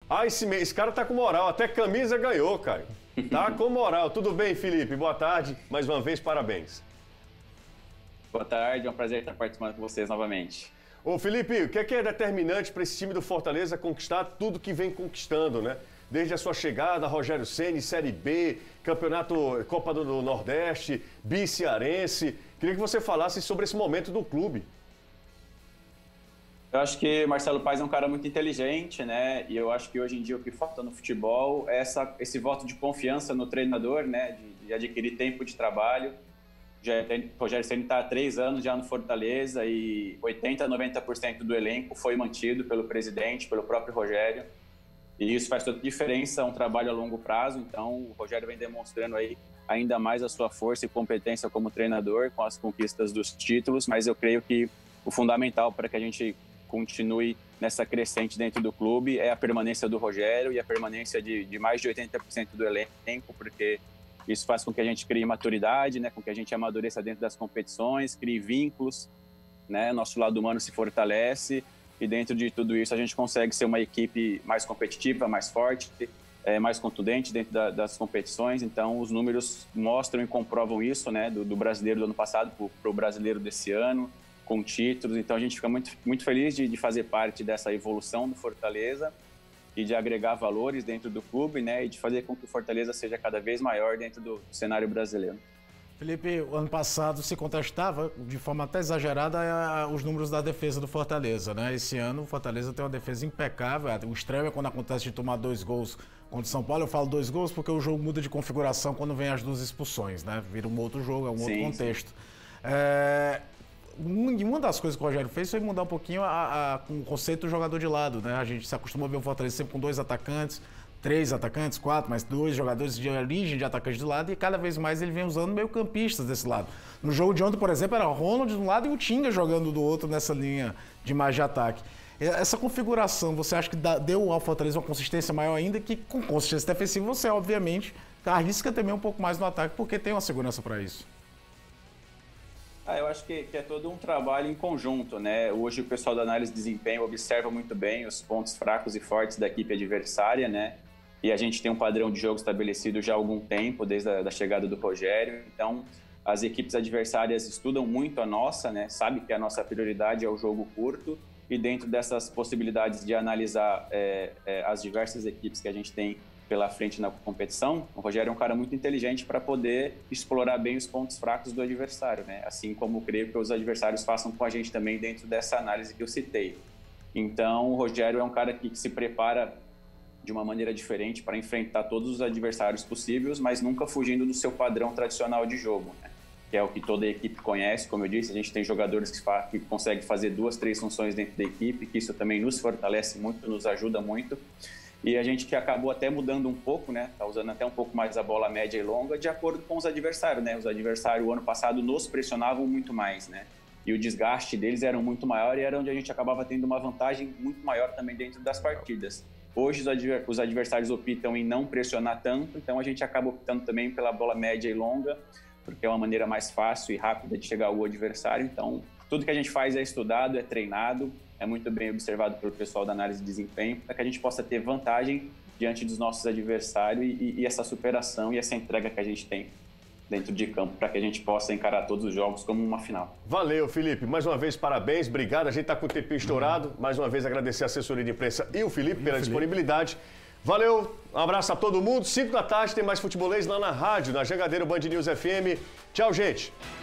Ah, esse cara tá com moral, até camisa ganhou, Caio. Tá com moral. Tudo bem, Felipe? Boa tarde. Mais uma vez, parabéns. Boa tarde, é um prazer estar participando com vocês novamente. Ô, Felipe, o que é determinante para esse time do Fortaleza conquistar tudo que vem conquistando, né? Desde a sua chegada, Rogério Ceni, Série B, Campeonato Copa do Nordeste, Bi-Cearense. Queria que você falasse sobre esse momento do clube. Eu acho que Marcelo Paes é um cara muito inteligente, né? E eu acho que hoje em dia o que falta no futebol é esse voto de confiança no treinador, né? De adquirir tempo de trabalho. O Rogério Ceni está há 3 anos já no Fortaleza e 80% a 90% do elenco foi mantido pelo presidente, pelo próprio Rogério. E isso faz toda a diferença, é um trabalho a longo prazo. Então o Rogério vem demonstrando aí ainda mais a sua força e competência como treinador com as conquistas dos títulos. Mas eu creio que o fundamental para que a gente continue nessa crescente dentro do clube é a permanência do Rogério e a permanência de mais de 80% do elenco, porque isso faz com que a gente crie maturidade, né, com que a gente amadureça dentro das competições, crie vínculos, né, nosso lado humano se fortalece e dentro de tudo isso a gente consegue ser uma equipe mais competitiva, mais forte, mais contundente dentro das competições. Então os números mostram e comprovam isso, né, do brasileiro do ano passado para o brasileiro desse ano, com títulos. Então a gente fica muito, muito feliz de fazer parte dessa evolução do Fortaleza e de agregar valores dentro do clube, né, e de fazer com que o Fortaleza seja cada vez maior dentro do cenário brasileiro. Felipe, o ano passado se contestava, de forma até exagerada, os números da defesa do Fortaleza, né? Esse ano o Fortaleza tem uma defesa impecável. O estranho é quando acontece de tomar 2 gols contra o São Paulo. Eu falo 2 gols porque o jogo muda de configuração quando vem as 2 expulsões, né? Vira um outro jogo, é um outro contexto. Uma das coisas que o Rogério fez foi mudar um pouquinho o conceito do jogador de lado, né? A gente se acostumou a ver o Fortaleza sempre com 2 atacantes, 3 atacantes, 4, mas 2 jogadores de origem de atacante de lado, e cada vez mais ele vem usando meio-campistas desse lado. No jogo de ontem, por exemplo, era o Ronald de um lado e o Tinga jogando do outro nessa linha de mais de ataque. Essa configuração, você acha que deu ao Fortaleza uma consistência maior ainda, que com consistência defensiva você, obviamente, arrisca também um pouco mais no ataque, porque tem uma segurança para isso? Eu acho que é todo um trabalho em conjunto, né? Hoje o pessoal da análise de desempenho observa muito bem os pontos fracos e fortes da equipe adversária, né? E a gente tem um padrão de jogo estabelecido já há algum tempo, desde a chegada do Rogério. Então, as equipes adversárias estudam muito a nossa, né? Sabe que a nossa prioridade é o jogo curto e dentro dessas possibilidades de analisar as diversas equipes que a gente tem pela frente na competição, o Rogério é um cara muito inteligente para poder explorar bem os pontos fracos do adversário, né? Assim como creio que os adversários façam com a gente também dentro dessa análise que eu citei. Então, o Rogério é um cara que se prepara de uma maneira diferente para enfrentar todos os adversários possíveis, mas nunca fugindo do seu padrão tradicional de jogo, né? Que é o que toda a equipe conhece. Como eu disse, a gente tem jogadores que conseguem fazer 2, 3 funções dentro da equipe, que isso também nos fortalece muito, nos ajuda muito. E a gente que acabou até mudando um pouco, né? Tá usando até um pouco mais a bola média e longa de acordo com os adversários, né? Os adversários o ano passado nos pressionavam muito mais, né? E o desgaste deles era muito maior e era onde a gente acabava tendo uma vantagem muito maior também dentro das partidas. Hoje os adversários optam em não pressionar tanto, então a gente acaba optando também pela bola média e longa, porque é uma maneira mais fácil e rápida de chegar ao adversário. Então, tudo que a gente faz é estudado, é treinado, é muito bem observado pelo pessoal da análise de desempenho, para que a gente possa ter vantagem diante dos nossos adversários e essa superação e essa entrega que a gente tem dentro de campo, para que a gente possa encarar todos os jogos como uma final. Valeu, Felipe. Mais uma vez, parabéns, obrigado. A gente está com o tempinho estourado. Mais uma vez, agradecer a assessoria de imprensa e o Felipe pela disponibilidade. Valeu, um abraço a todo mundo. 5 da tarde tem mais Futebolês lá na rádio, na Jangadeiro Band News FM. Tchau, gente.